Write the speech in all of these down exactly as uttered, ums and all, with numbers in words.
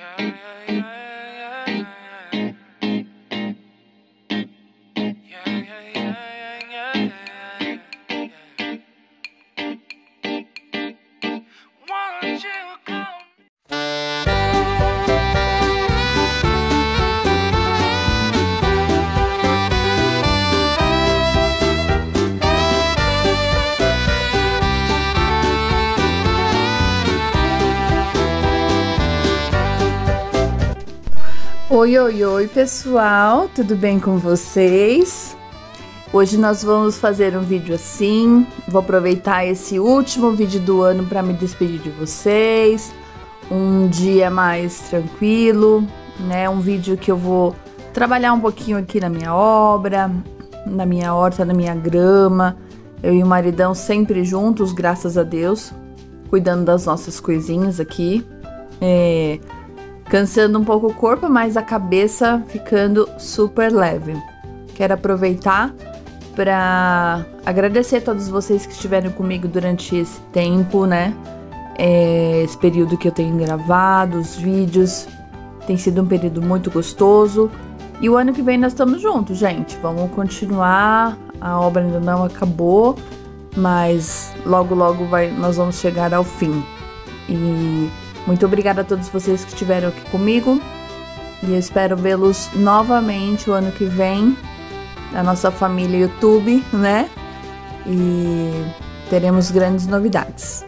Oi, oi, oi, pessoal, tudo bem com vocês? Hoje nós vamos fazer um vídeo assim, vou aproveitar esse último vídeo do ano para me despedir de vocês, um dia mais tranquilo, né? Um vídeo que eu vou trabalhar um pouquinho aqui na minha obra, na minha horta, na minha grama, eu e o maridão sempre juntos, graças a Deus, cuidando das nossas coisinhas aqui, é... cansando um pouco o corpo, mas a cabeça ficando super leve. Quero aproveitar para agradecer a todos vocês que estiveram comigo durante esse tempo, né? É, esse período que eu tenho gravado, os vídeos. Tem sido um período muito gostoso. E o ano que vem nós estamos juntos, gente. Vamos continuar. A obra ainda não acabou, mas logo, logo vai, nós vamos chegar ao fim. E... muito obrigada a todos vocês que estiveram aqui comigo e eu espero vê-los novamente o ano que vem, na nossa família YouTube, né? E teremos grandes novidades.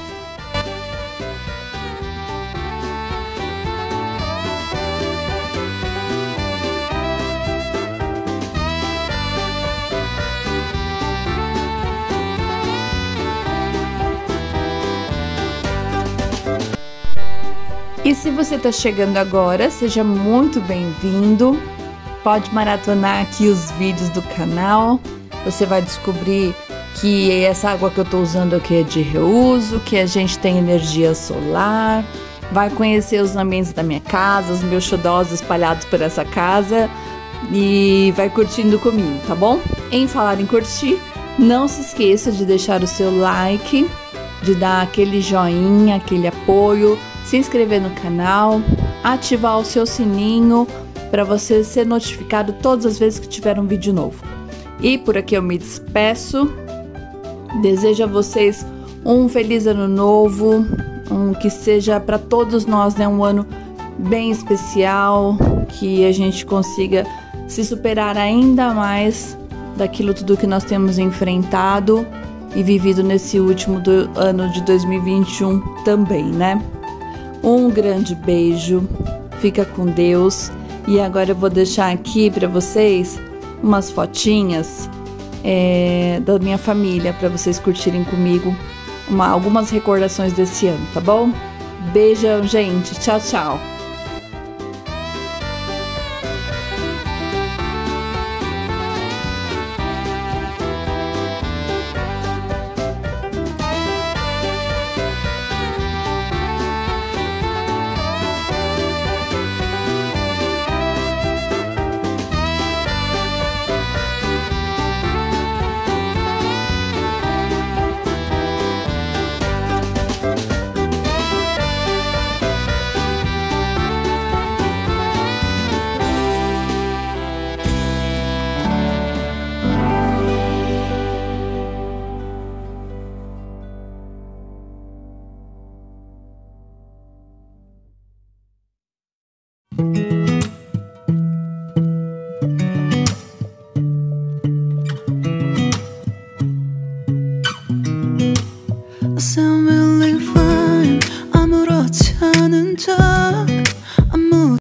E se você está chegando agora, seja muito bem-vindo. Pode maratonar aqui os vídeos do canal. Você vai descobrir que essa água que eu estou usando aqui é de reuso, que a gente tem energia solar. Vai conhecer os ambientes da minha casa, os meus xodós espalhados por essa casa. E vai curtindo comigo, tá bom? Em falar em curtir, não se esqueça de deixar o seu like, de dar aquele joinha, aquele apoio, se inscrever no canal, ativar o seu sininho para você ser notificado todas as vezes que tiver um vídeo novo. E por aqui eu me despeço, desejo a vocês um feliz ano novo, um que seja para todos nós, né, um ano bem especial, que a gente consiga se superar ainda mais daquilo tudo que nós temos enfrentado e vivido nesse último do, ano de dois mil e vinte e um também, né? Um grande beijo, fica com Deus. E agora eu vou deixar aqui para vocês umas fotinhas é, da minha família, para vocês curtirem comigo uma, algumas recordações desse ano, tá bom? Beijão, gente. Tchau, tchau. I sound really fine 아무렇지 않은 척